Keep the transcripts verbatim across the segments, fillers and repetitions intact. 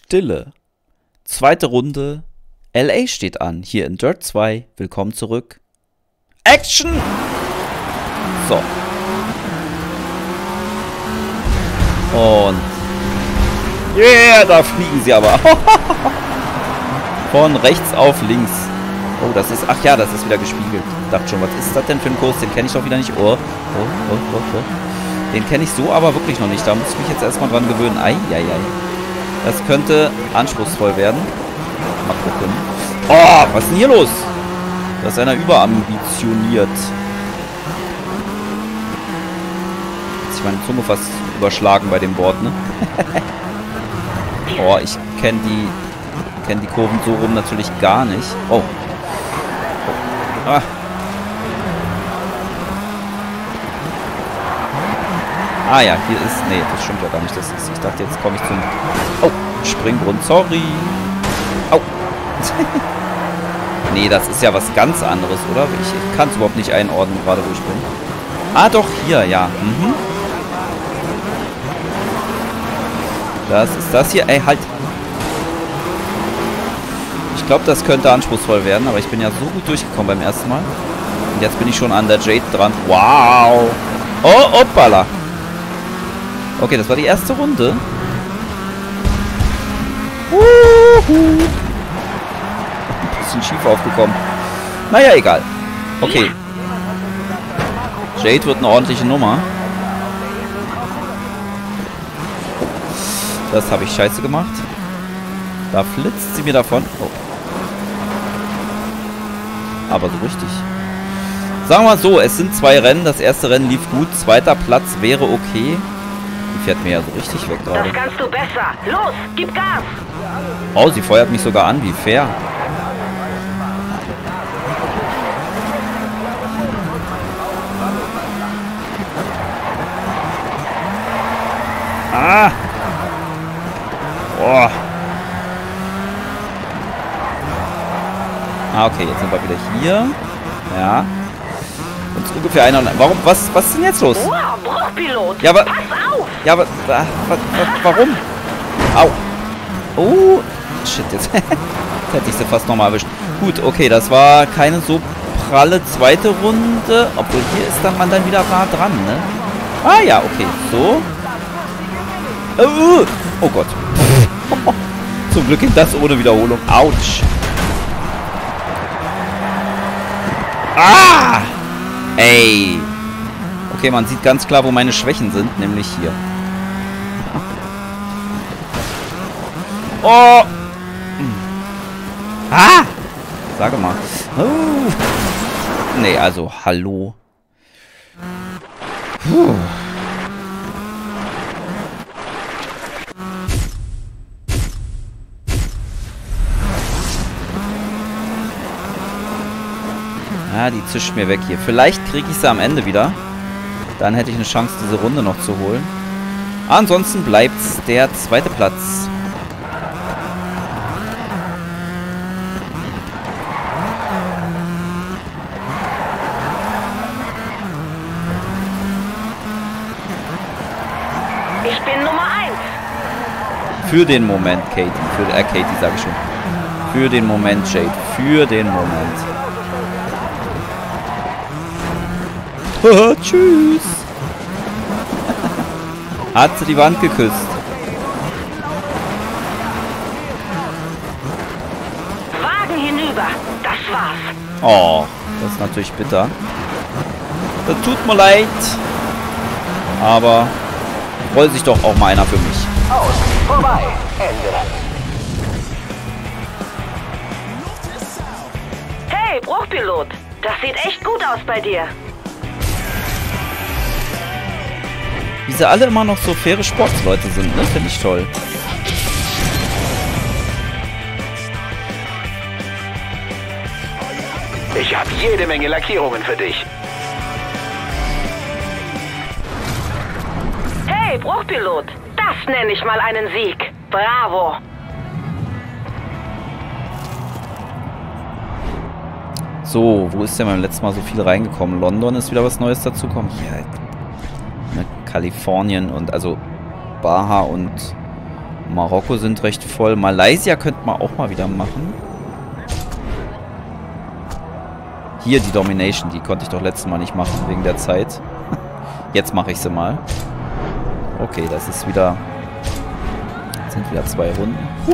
Stille. Zweite Runde. L A steht an. Hier in Dirt zwei. Willkommen zurück. Action! So. Und. Yeah, da fliegen sie aber. Von rechts auf links. Oh, das ist... Ach ja, das ist wieder gespiegelt. Ich dachte schon, was ist das denn für ein Kurs? Den kenne ich doch wieder nicht. Oh, oh, oh, oh, oh. Den kenne ich so aber wirklich noch nicht. Da muss ich mich jetzt erstmal dran gewöhnen. Ei, ei, ei. Das könnte anspruchsvoll werden. Mal gucken. Oh, was ist denn hier los? Da ist einer überambitioniert. Hat sich meine Zunge fast überschlagen bei dem Wort, ne? Oh, ich kenne die... kenne die Kurven so rum natürlich gar nicht. Oh. Ah. Ah ja, hier ist... Nee, das stimmt ja gar nicht. Das ist, ich dachte, jetzt komme ich zum... Oh, Springgrund. Sorry. Au. Nee, das ist ja was ganz anderes, oder? Ich, ich kann es überhaupt nicht einordnen, gerade wo ich bin. Ah, doch, hier, ja. Mhm. Das ist das hier. Ey, halt. Ich glaube, das könnte anspruchsvoll werden, aber ich bin ja so gut durchgekommen beim ersten Mal. Und jetzt bin ich schon an der Jade dran. Wow. Oh, hoppala. Okay, das war die erste Runde. Uhu. Ein bisschen schief aufgekommen. Naja, egal. Okay. Jade wird eine ordentliche Nummer. Das habe ich scheiße gemacht. Da flitzt sie mir davon. Oh. Aber so richtig. Sagen wir mal so, es sind zwei Rennen. Das erste Rennen lief gut. Zweiter Platz wäre okay. Die fährt mir ja so richtig weg gerade. Das kannst du besser. Los, gib Gas. Oh, sie feuert mich sogar an. Wie fair. Ah! Boah. Ah, okay, jetzt sind wir wieder hier. Ja. Und ungefähr einer. Warum? Was, was ist denn jetzt los? Wow, Bruchpilot. Ja, aber. Pass auf! Ja, aber. wa- wa- wa- Warum? Au. Oh. Shit, jetzt. Jetzt hätte ich sie fast nochmal erwischt. Gut, okay, das war keine so pralle zweite Runde. Obwohl hier ist dann man dann wieder nah dran, ne? Ah ja, okay. So. Oh, oh Gott. Zum Glück ging das ohne Wiederholung. Autsch. Ah! Ey. Okay, man sieht ganz klar, wo meine Schwächen sind. Nämlich hier. Oh! Ah! Sage mal. Oh. Nee, also, hallo. Puh. Ja, die zischt mir weg hier. Vielleicht kriege ich sie am Ende wieder. Dann hätte ich eine Chance, diese Runde noch zu holen. Ansonsten bleibt es der zweite Platz. Ich bin Nummer eins. Für den Moment, Katie. Für, äh, Katie, sage ich schon. Für den Moment, Jade. Für den Moment. Tschüss. Hat sie die Wand geküsst. Wagen hinüber. Das war's. Oh, das ist natürlich bitter. Das tut mir leid. Aber freut sich doch auch mal einer für mich. Aus, vorbei, Ende. Hey, Bruchpilot. Das sieht echt gut aus bei dir. Wie sie alle immer noch so faire Sportsleute sind, ne? Finde ich toll. Ich habe jede Menge Lackierungen für dich. Hey, Bruchpilot. Das nenne ich mal einen Sieg. Bravo. So, wo ist denn beim letzten Mal so viel reingekommen? London ist wieder was Neues dazugekommen. Hier, ne, Kalifornien und also Baja und Marokko sind recht voll. Malaysia könnte man auch mal wieder machen. Hier die Domination, die konnte ich doch letztes Mal nicht machen, wegen der Zeit. Jetzt mache ich sie mal. Okay, das ist wieder... Das sind wieder zwei Runden. Huh.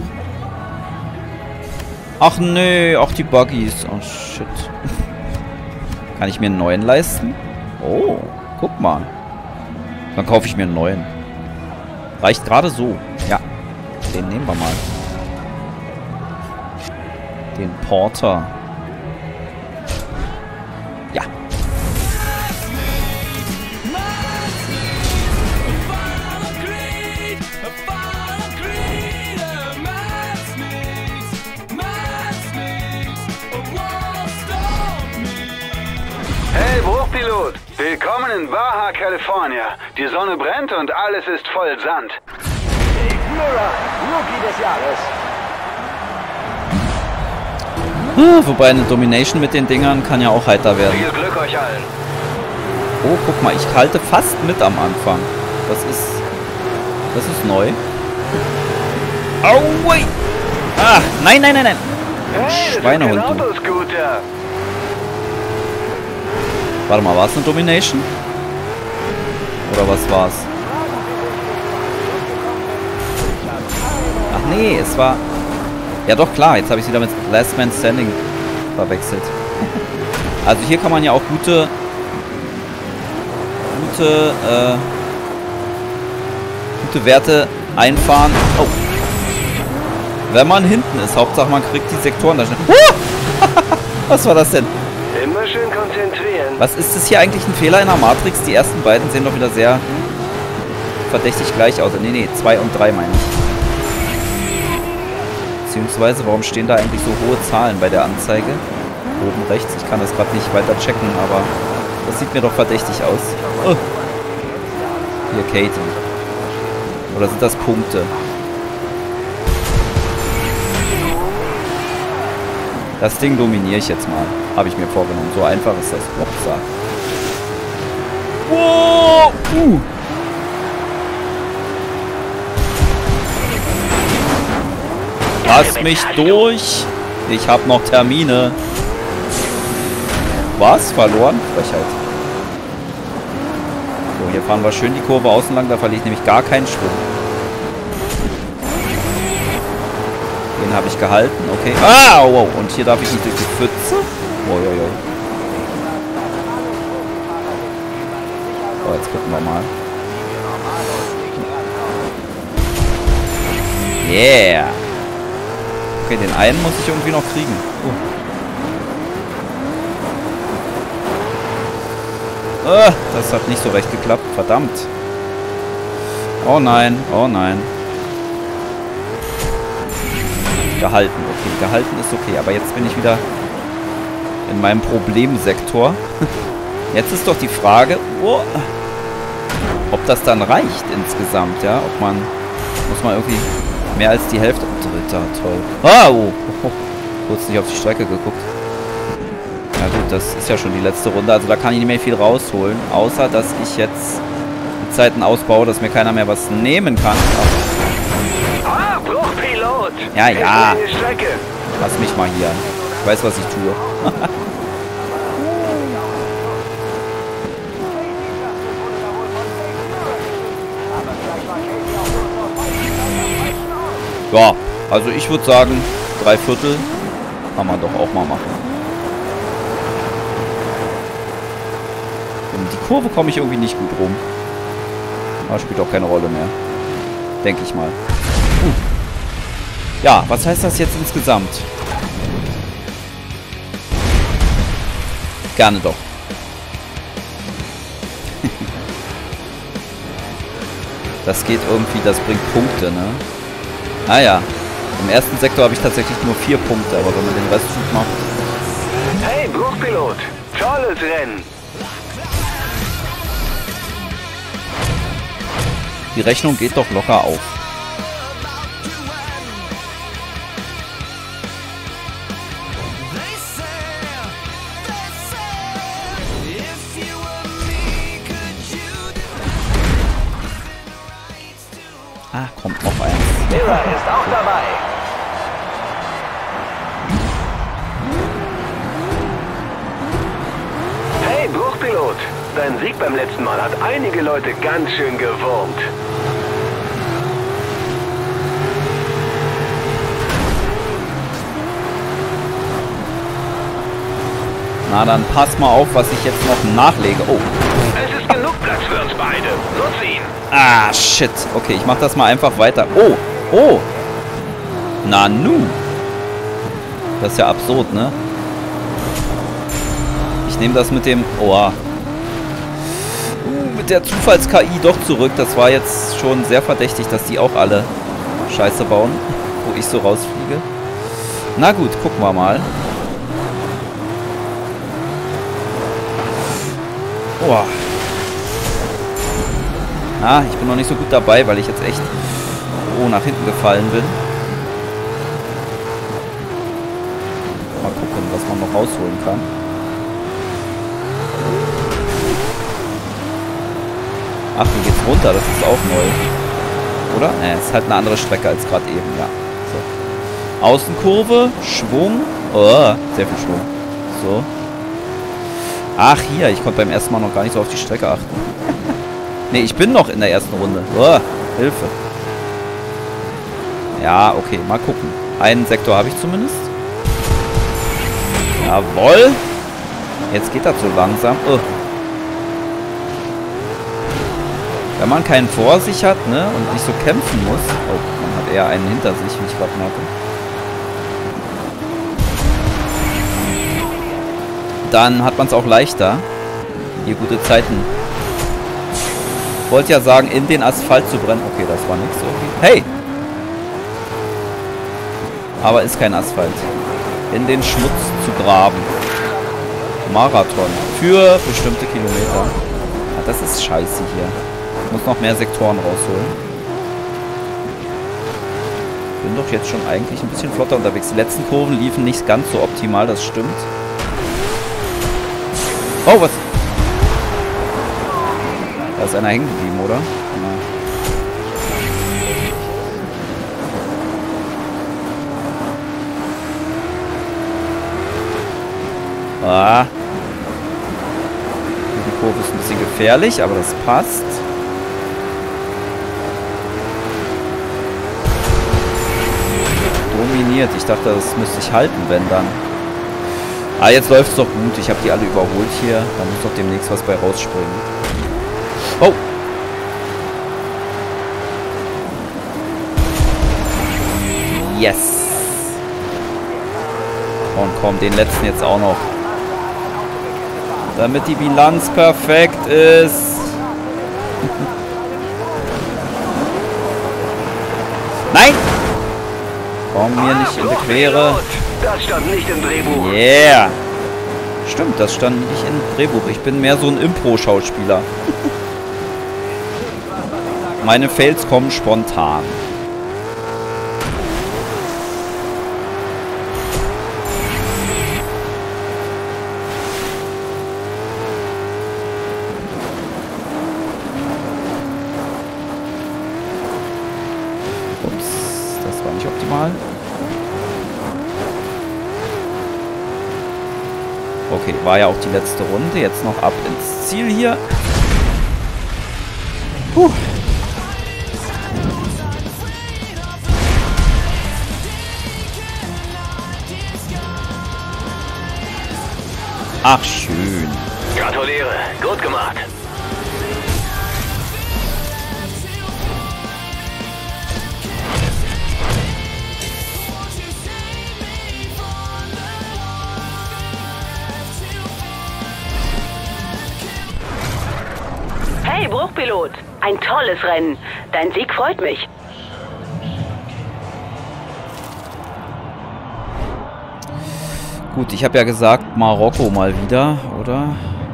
Ach nee, auch die Buggies. Oh shit. Kann ich mir einen neuen leisten? Oh, guck mal. Dann kaufe ich mir einen neuen. Reicht gerade so. Ja, den nehmen wir mal. Den Porter. Ja. Hey, Bruchpilot! Willkommen in Baja California. Die Sonne brennt und alles ist voll Sand. Dave Mirra, Rookie des Jahres. Ah, wobei eine Domination mit den Dingern kann ja auch heiter werden. Viel Glück euch allen. Oh, guck mal, ich halte fast mit am Anfang. Das ist... Das ist neu. Aui! Ach, nein, nein, nein, nein. Hey, Schweinehund, das ist du. kein Autoscooter. Warte mal, war es eine Domination? Oder was war's? Ach nee, es war... Ja doch, klar, jetzt habe ich sie wieder mit Last Man Standing verwechselt. Also hier kann man ja auch gute... Gute, äh... Gute Werte einfahren. Oh. Wenn man hinten ist. Hauptsache man kriegt die Sektoren da schnell. Was war das denn? Immer schön konzentrieren. Was ist das hier eigentlich ein Fehler in der Matrix? Die ersten beiden sehen doch wieder sehr verdächtig gleich aus. Nee, nee, zwei und drei meine ich. Beziehungsweise, warum stehen da eigentlich so hohe Zahlen bei der Anzeige? Oben rechts. Ich kann das gerade nicht weiter checken, aber das sieht mir doch verdächtig aus. Oh. Hier, Katie. Oder sind das Punkte? Das Ding dominiere ich jetzt mal. Habe ich mir vorgenommen. So einfach ist das. Upsa. Wow! Uh. Lass mich durch. Ich habe noch Termine. Was? Verloren? Frechheit. So, hier fahren wir schön die Kurve außen lang. Da verliere ich nämlich gar keinen Schwung. Den habe ich gehalten. Okay. Ah, wow. Und hier darf ich nicht durch die Pfütze. Oh, jo, jo. So, jetzt gucken wir mal. Yeah. Okay, den einen muss ich irgendwie noch kriegen. Oh. Ah, das hat nicht so recht geklappt. Verdammt. Oh nein. Oh nein. Gehalten. Okay, gehalten ist okay. Aber jetzt bin ich wieder in meinem Problemsektor. Jetzt ist doch die Frage, oh, ob das dann reicht insgesamt, ja? Ob man, muss man irgendwie mehr als die Hälfte... Dritter, toll. Ah, oh, oh, kurz nicht auf die Strecke geguckt. Ja gut, das ist ja schon die letzte Runde. Also da kann ich nicht mehr viel rausholen. Außer, dass ich jetzt die Zeiten ausbaue, dass mir keiner mehr was nehmen kann. Ah, Bruchpilot! Ja, ja. Die Strecke. Lass mich mal hier. Ich weiß, was ich tue. Ja, also ich würde sagen, drei Viertel kann man doch auch mal machen. Um die Kurve komme ich irgendwie nicht gut rum. Aber spielt auch keine Rolle mehr. Denke ich mal. Uh. Ja, was heißt das jetzt insgesamt? Gerne doch. Das geht irgendwie, das bringt Punkte, ne? Ah ja. Im ersten Sektor habe ich tatsächlich nur vier Punkte, aber wenn man den Rest gut macht... Hey, Bruchpilot! Tolles Rennen! Die Rechnung geht doch locker auf. Ach, kommt noch eins. Miller ist auch dabei. Hey, Bruchpilot. Dein Sieg beim letzten Mal hat einige Leute ganz schön gewurmt. Na, dann pass mal auf, was ich jetzt noch nachlege. Oh. Es ist genug Platz für uns beide. Nutze ihn. Ah, shit. Okay, ich mach das mal einfach weiter. Oh, oh. Na nu. Das ist ja absurd, ne? Ich nehme das mit dem... Oh. Uh, mit der Zufalls-K I doch zurück. Das war jetzt schon sehr verdächtig, dass die auch alle Scheiße bauen, wo ich so rausfliege. Na gut, gucken wir mal. Boah. Ah, ich bin noch nicht so gut dabei, weil ich jetzt echt oh, nach hinten gefallen bin. Mal gucken, was man noch rausholen kann. Ach, hier geht's runter, das ist auch neu. Oder? Ne, es ist halt eine andere Strecke als gerade eben, ja. So. Außenkurve, Schwung. Oh, sehr viel Schwung. So. Ach, hier, ich konnte beim ersten Mal noch gar nicht so auf die Strecke achten. Ne, ich bin noch in der ersten Runde. Oh, Hilfe. Ja, okay, mal gucken. Einen Sektor habe ich zumindest. Jawohl. Jetzt geht das so langsam. Oh. Wenn man keinen vor sich hat, ne, und nicht so kämpfen muss. Oh, man hat eher einen hinter sich, wie ich gerade merke. Dann hat man es auch leichter, hier gute Zeiten. Ich wollte ja sagen, in den Asphalt zu brennen. Okay, das war nichts irgendwie. Hey! Aber ist kein Asphalt. In den Schmutz zu graben. Marathon. Für bestimmte Kilometer. Ja, das ist scheiße hier. Ich muss noch mehr Sektoren rausholen. Bin doch jetzt schon eigentlich ein bisschen flotter unterwegs. Die letzten Kurven liefen nicht ganz so optimal, das stimmt. Oh, was? Da ist einer hängen geblieben, oder? Ja. Ah. Die Kurve ist ein bisschen gefährlich, aber das passt. Dominiert. Ich dachte, das müsste ich halten, wenn dann. Ah, jetzt läuft es doch gut. Ich habe die alle überholt hier. Da muss doch demnächst was bei rausspringen. Oh! Yes! Und komm, den letzten jetzt auch noch. Damit die Bilanz perfekt ist. Nein! Komm mir nicht in die Quere. Das stand nicht im Drehbuch. Yeah. Stimmt, das stand nicht im Drehbuch. Ich bin mehr so ein Impro-Schauspieler. Meine Fails kommen spontan. Ups, das war nicht optimal. Okay, war ja auch die letzte Runde. Jetzt noch ab ins Ziel hier. Puh. Ach, schön. Gratuliere, gut gemacht. Hey, Bruchpilot. Ein tolles Rennen. Dein Sieg freut mich. Gut, ich habe ja gesagt, Marokko mal wieder, oder?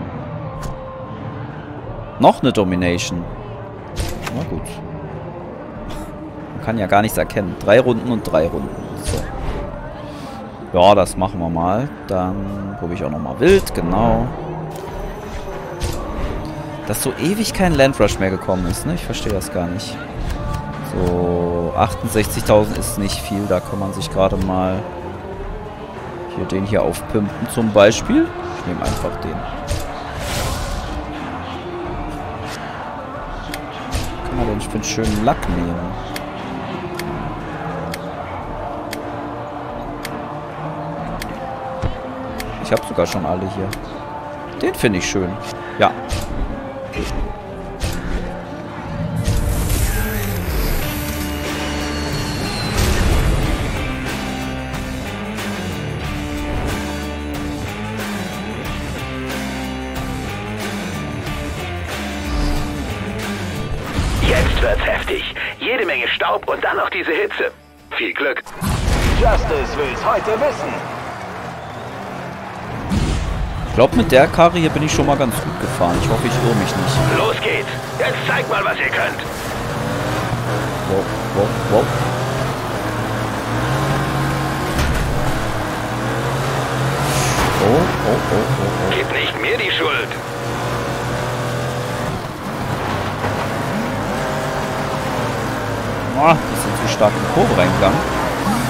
Noch eine Domination. Na gut. Man kann ja gar nichts erkennen. Drei Runden und drei Runden. So. Ja, das machen wir mal. Dann probiere ich auch nochmal wild, genau. Dass so ewig kein Landrush mehr gekommen ist, ne? Ich verstehe das gar nicht. So, So, achtundsechzigtausend ist nicht viel. Da kann man sich gerade mal hier den hier aufpimpen zum Beispiel. Ich nehme einfach den. Kann man denn für einen schönen Lack nehmen? Ich habe sogar schon alle hier. Den finde ich schön. Ja. Jetzt wird's heftig. Jede Menge Staub und dann noch diese Hitze. Viel Glück. Justice will's heute wissen. Ich glaube, mit der Karre hier bin ich schon mal ganz gut gefahren. Ich hoffe, ich irre mich nicht. Los geht's. Jetzt zeigt mal, was ihr könnt. Wow, wow, wow. Oh, oh, oh, oh, oh. Gib nicht mir die Schuld. Oh, die sind zu stark in die Kurve reingegangen.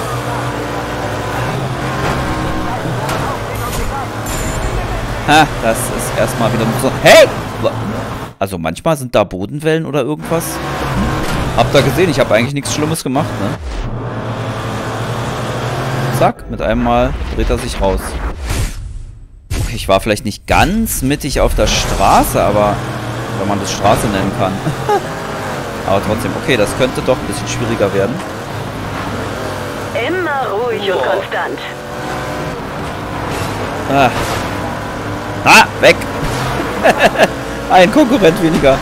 Ha, das ist erstmal wieder so. Hey! Also manchmal sind da Bodenwellen oder irgendwas. Habt ihr gesehen, ich habe eigentlich nichts Schlimmes gemacht, ne? Zack, mit einem Mal dreht er sich raus. Okay, ich war vielleicht nicht ganz mittig auf der Straße, aber wenn man das Straße nennen kann. Aber trotzdem, okay, das könnte doch ein bisschen schwieriger werden. Immer ruhig und konstant. Ah. Ah, weg! Ein Konkurrent weniger.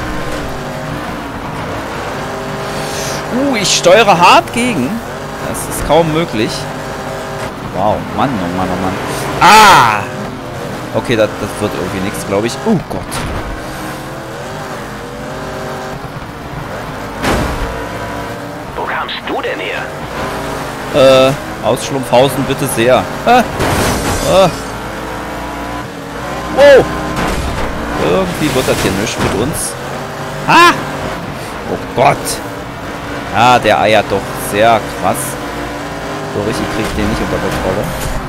Uh, ich steuere hart gegen. Das ist kaum möglich. Wow, Mann, oh Mann, oh Mann. Ah! Okay, das, das wird irgendwie nichts, glaube ich. Oh Gott. Wo kamst du denn her? Äh, aus Schlumpfhausen bitte sehr. Ah. Ah. Wow! Irgendwie wird das hier nichts mit uns. Ah! Oh Gott! Ah, der eiert doch sehr krass. So richtig kriege ich den nicht unter Kontrolle.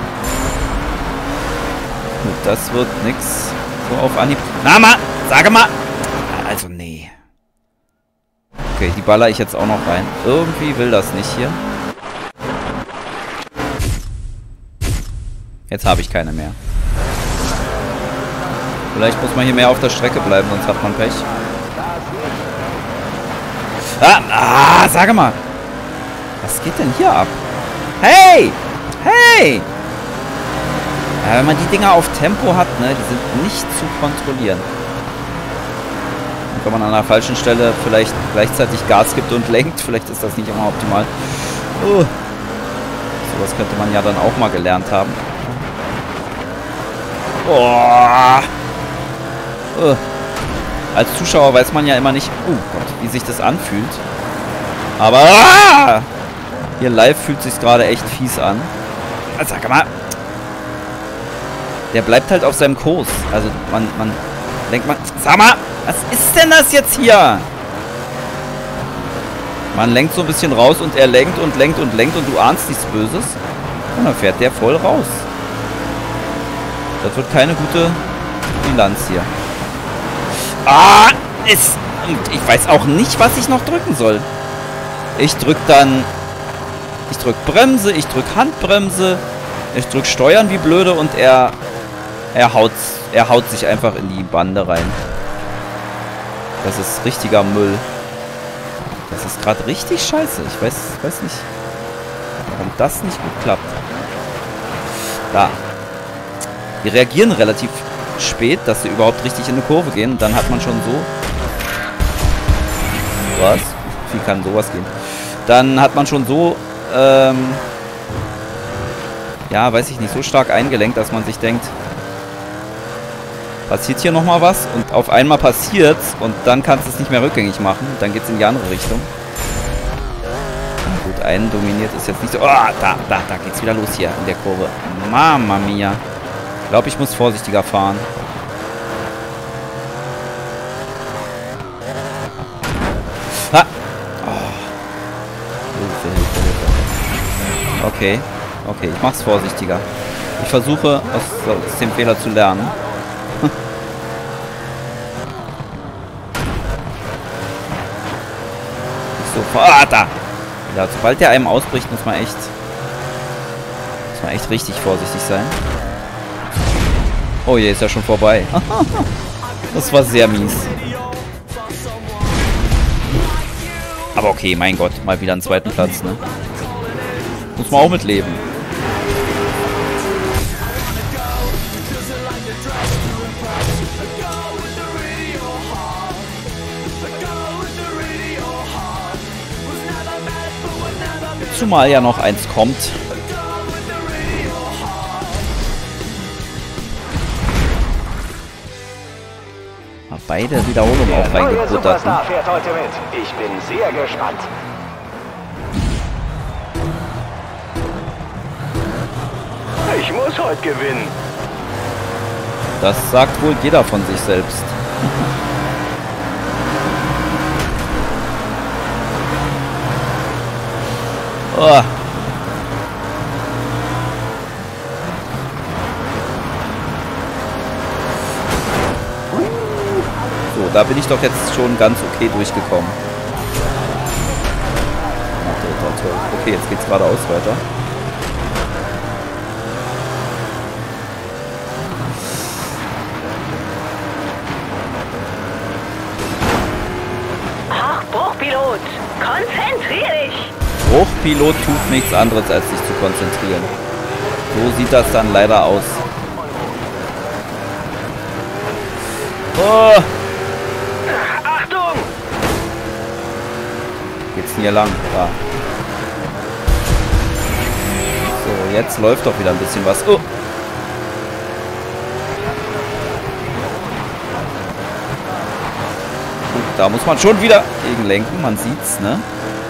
Gut, das wird nix. So auf Anhieb. Na mal! Sage mal! Also, nee. Okay, die baller ich jetzt auch noch rein. Irgendwie will das nicht hier. Jetzt habe ich keine mehr. Vielleicht muss man hier mehr auf der Strecke bleiben, sonst hat man Pech. Ah, ah, sage mal. Was geht denn hier ab? Hey! Hey! Ja, wenn man die Dinger auf Tempo hat, ne, die sind nicht zu kontrollieren. Und wenn man an der falschen Stelle vielleicht gleichzeitig Gas gibt und lenkt, vielleicht ist das nicht immer optimal. Uh. Sowas könnte man ja dann auch mal gelernt haben. Oh. Uh. Als Zuschauer weiß man ja immer nicht, oh Gott, wie sich das anfühlt. Aber ah! Hier live fühlt sich gerade echt fies an. Sag mal. Der bleibt halt auf seinem Kurs. Also man, man denkt man, sag mal, was ist denn das jetzt hier? Man lenkt so ein bisschen raus und er lenkt und lenkt und lenkt und du ahnst nichts Böses. Und dann fährt der voll raus. Das wird keine gute Bilanz hier. Ah, ist... Ich weiß auch nicht, was ich noch drücken soll. Ich drück dann... Ich drück Bremse, ich drück Handbremse. Ich drück Steuern wie blöde und er... Er haut, er haut sich einfach in die Bande rein. Das ist richtiger Müll. Das ist gerade richtig scheiße. Ich weiß, weiß nicht, warum das nicht gut klappt. Da. Die reagieren relativ spät, dass sie überhaupt richtig in eine Kurve gehen. Dann hat man schon so... Was? Wie kann sowas gehen? Dann hat man schon so... Ähm, ja, weiß ich nicht, so stark eingelenkt, dass man sich denkt, passiert hier nochmal was? Und auf einmal passiert's und dann kannst du es nicht mehr rückgängig machen. Dann geht's in die andere Richtung. Gut, einen dominiert ist jetzt nicht so... Oh, da, da, da geht's wieder los hier in der Kurve. Mama mia. Ich glaube, ich muss vorsichtiger fahren. Ha! Oh. Hilfe, Hilfe, Hilfe. Okay, okay, ich mach's vorsichtiger. Ich versuche, aus, aus dem Fehler zu lernen. So, ah, da! Ja, sobald der einem ausbricht, muss man echt... Muss man echt richtig vorsichtig sein. Oh je, ist ja schon vorbei. Das war sehr mies. Aber okay, mein Gott, mal wieder einen zweiten Platz, ne? Muss man auch mitleben. Zumal ja noch eins kommt. Hab beide Wiederholungen auch reingebuttert. Superstar fährt heute mit. Ich bin sehr gespannt. Ich muss heute gewinnen. Das sagt wohl jeder von sich selbst. Oh. So, da bin ich doch jetzt schon ganz okay durchgekommen. Okay, jetzt geht's geradeaus weiter. Ach, Bruchpilot, konzentrier dich! Bruchpilot tut nichts anderes, als sich zu konzentrieren. So sieht das dann leider aus. Oh! Achtung! Geht's denn hier lang? Da. So, jetzt läuft doch wieder ein bisschen was. Oh! Gut, da muss man schon wieder gegenlenken, man sieht's, ne?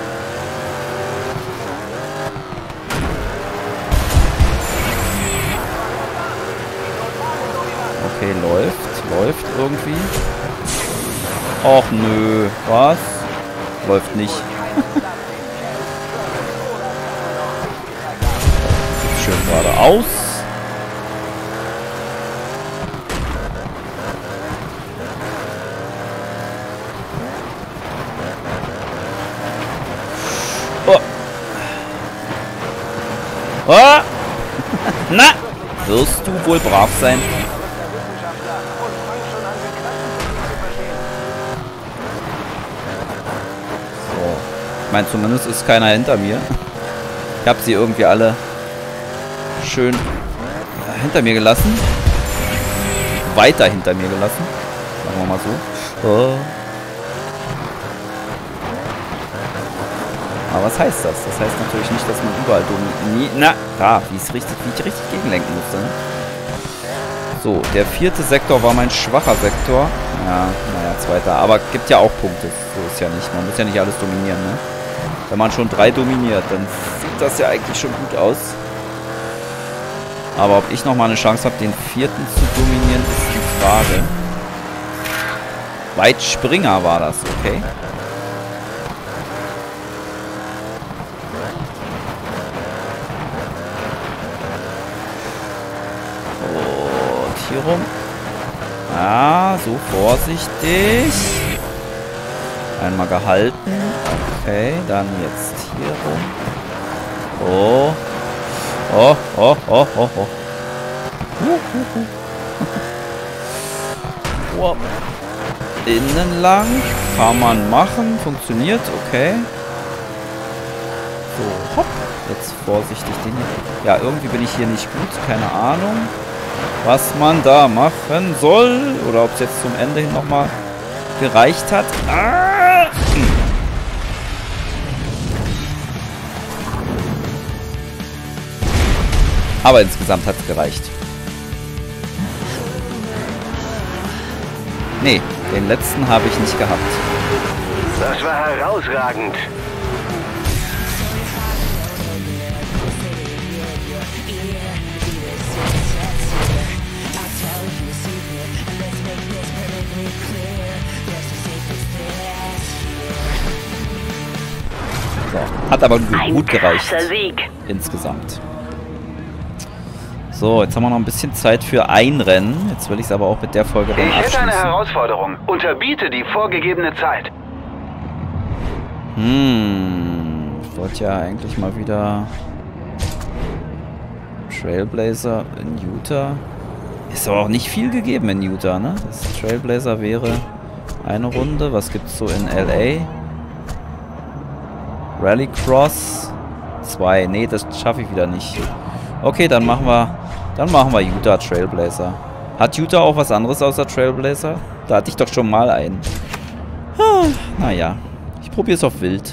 Okay, läuft, läuft irgendwie. Och nö, was? Läuft nicht. Schön geradeaus. Oh. Oh. Na, wirst du wohl brav sein? Ich meine, zumindest ist keiner hinter mir. Ich habe sie irgendwie alle schön hinter mir gelassen. Weiter hinter mir gelassen. Sagen wir mal so. Oh. Aber was heißt das? Das heißt natürlich nicht, dass man überall dominiert. Na, da, wie es richtig, wie ich richtig gegenlenken musste. Ne? So, der vierte Sektor war mein schwacher Sektor. Ja, naja, zweiter. Aber gibt ja auch Punkte. So ist ja nicht. Man muss ja nicht alles dominieren, ne? Wenn man schon drei dominiert, dann sieht das ja eigentlich schon gut aus. Aber ob ich nochmal eine Chance habe, den vierten zu dominieren, ist die Frage. Weitspringer war das, okay. Und hier rum. Ah, so vorsichtig. Einmal gehalten. Okay, dann jetzt hier rum. Oh. Oh, oh, oh, oh, oh. Uh, uh, uh. Oh. Innen lang. Kann man machen. Funktioniert, okay. So, hopp. Jetzt vorsichtig den hier. Ja, irgendwie bin ich hier nicht gut. Keine Ahnung, was man da machen soll. Oder ob es jetzt zum Ende hin nochmal gereicht hat. Ah! Hm. Aber insgesamt hat es gereicht. Nee, den letzten habe ich nicht gehabt. Das war herausragend. So, hat Hat aber gut, Ein gut gereicht. krasser Sieg. Insgesamt. So, jetzt haben wir noch ein bisschen Zeit für ein Rennen. Jetzt will ich es aber auch mit der Folge dann Ich hätte eine abschließen. Herausforderung. Unterbiete die vorgegebene Zeit. Hm. Ich wollte ja eigentlich mal wieder Trailblazer in Utah. Ist aber auch nicht viel gegeben in Utah, ne? Das Trailblazer wäre eine Runde. Was gibt's so in L A? Rallycross zwei. Nee, das schaffe ich wieder nicht. Okay, dann machen wir dann machen wir Utah Trailblazer. Hat Utah auch was anderes außer Trailblazer? Da hatte ich doch schon mal einen. Ah, naja, ich probiere es auf wild.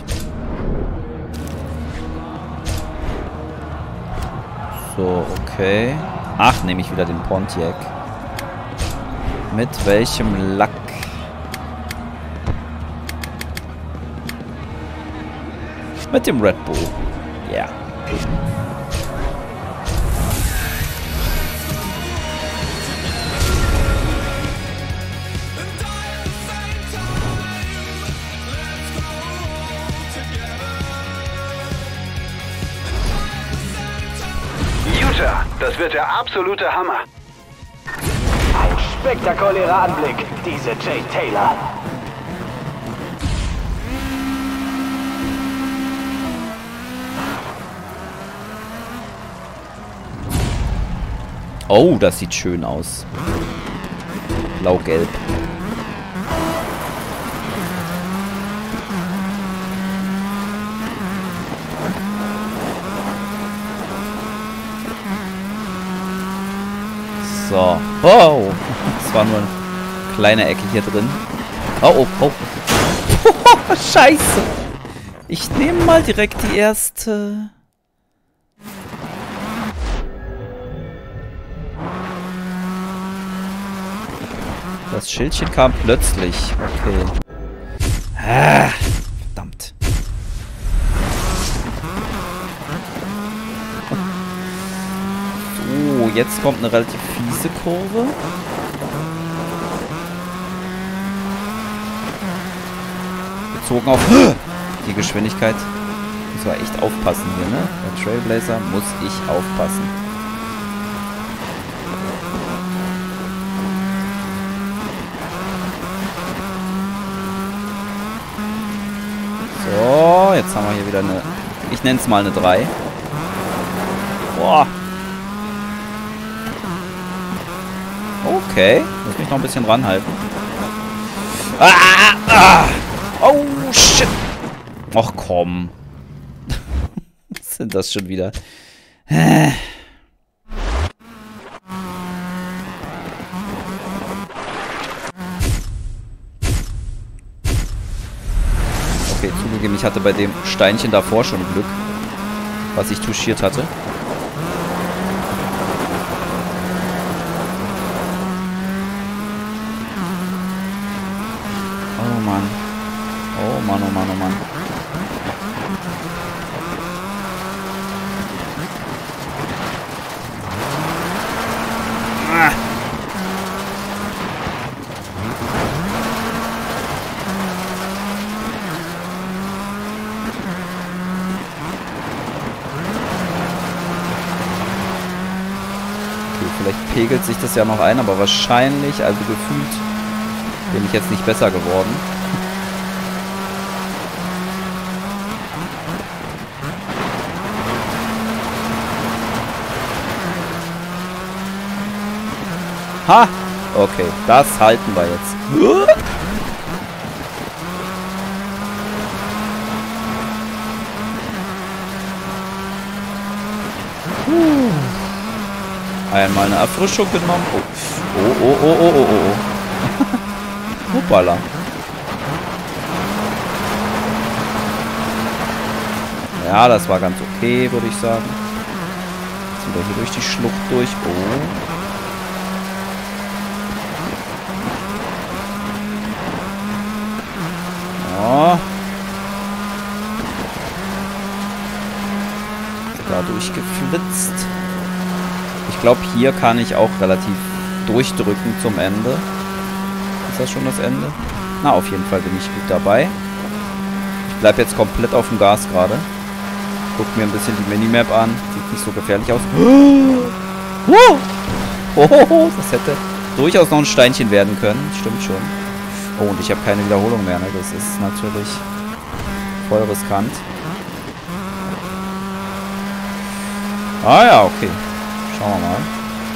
So, okay. Ach, nehme ich wieder den Pontiac. Mit welchem Lack? Mit dem Red Bull. Ja. Yeah. Utah, das wird der absolute Hammer. Ein spektakulärer Anblick, diese Jake Taylor. Oh, das sieht schön aus. Blau-gelb. So. Oh, das war nur eine kleine Ecke hier drin. Oh, oh, oh. Scheiße. Ich nehme mal direkt die erste. Das Schildchen kam plötzlich. Okay. Ah, verdammt. So, jetzt kommt eine relativ fiese Kurve. Bezogen auf die Geschwindigkeit. Muss man echt aufpassen hier, ne? Bei Trailblazer muss ich aufpassen. So, jetzt haben wir hier wieder eine... Ich nenne es mal eine drei. Boah. Okay. Muss mich noch ein bisschen ranhalten. Ah, ah. Oh, shit. Ach, komm. Was sind das schon wieder? Okay, zugegeben, ich hatte bei dem Steinchen davor schon Glück, was ich touchiert hatte. Oh Mann. Oh Mann, oh Mann, oh Mann. Ah. Vielleicht pegelt sich das ja noch ein, aber wahrscheinlich, also gefühlt, bin ich jetzt nicht besser geworden. Ha! Okay, das halten wir jetzt. Puh. Einmal eine Erfrischung genommen. Oh, oh, oh, oh, oh, oh, oh. Hoppala. Ja, das war ganz okay, würde ich sagen. Jetzt wieder hier durch die Schlucht durch. Oh. Ja. Da durchgeflitzt. Ich glaube, hier kann ich auch relativ durchdrücken zum Ende. Ist das schon das Ende? Na, auf jeden Fall bin ich gut dabei. Ich bleibe jetzt komplett auf dem Gas gerade. Guck mir ein bisschen die Minimap an. Sieht nicht so gefährlich aus. Oh, oh, das hätte durchaus noch ein Steinchen werden können. Stimmt schon. Oh, und ich habe keine Wiederholung mehr. Ne? Das ist natürlich voll riskant. Ah ja, okay. Schauen wir mal.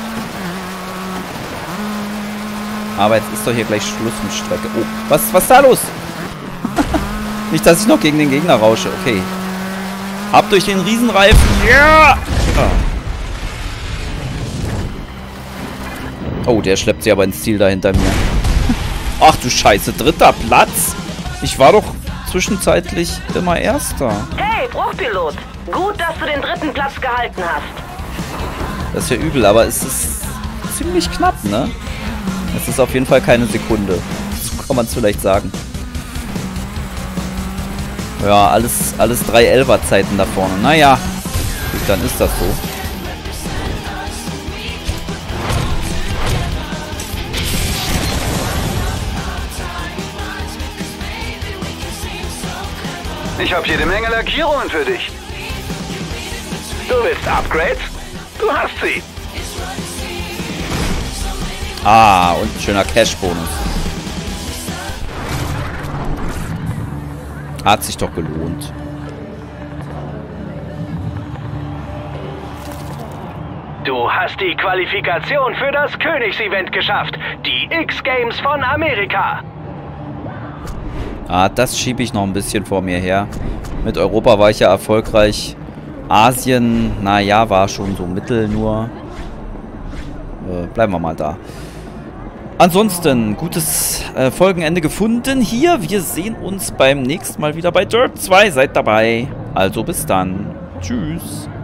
Aber jetzt ist doch hier gleich Schluss mit Strecke. Oh, was, was ist da los? Nicht, dass ich noch gegen den Gegner rausche. Okay. Ab durch den Riesenreifen. Ja! Oh, der schleppt sie aber ins Ziel da hinter mir. Ach du Scheiße, dritter Platz? Ich war doch zwischenzeitlich immer Erster. Hey, Bruchpilot. Gut, dass du den dritten Platz gehalten hast. Das ist ja übel, aber es ist ziemlich knapp, ne? Es ist auf jeden Fall keine Sekunde. So kann man es vielleicht sagen. Ja, alles, alles drei Elfer-Zeiten da vorne. Naja, gut, dann ist das so. Ich habe jede Menge Lackierungen für dich. Du willst Upgrades? Du hast sie. Ah, und ein schöner Cash-Bonus. Hat sich doch gelohnt. Du hast die Qualifikation für das Königsevent geschafft. Die X-Games von Amerika. Ah, das schiebe ich noch ein bisschen vor mir her. Mit Europa war ich ja erfolgreich. Asien, naja, war schon so mittel nur. Äh, bleiben wir mal da. Ansonsten, gutes äh, Folgenende gefunden hier. Wir sehen uns beim nächsten Mal wieder bei Dirt zwei. Seid dabei. Also bis dann. Tschüss.